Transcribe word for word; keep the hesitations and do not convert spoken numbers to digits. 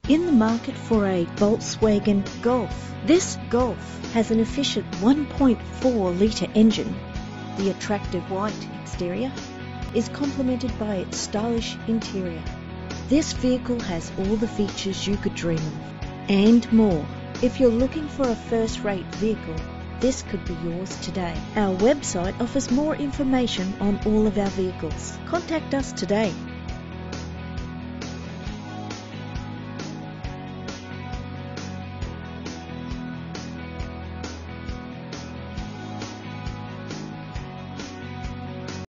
in the market for a Volkswagen Golf. This Golf has an efficient one point four litre engine. The attractive white exterior is complemented by its stylish interior. This vehicle has all the features you could dream of, and more. If you're looking for a first-rate vehicle, this could be yours today. Our website offers more information on all of our vehicles. Contact us today.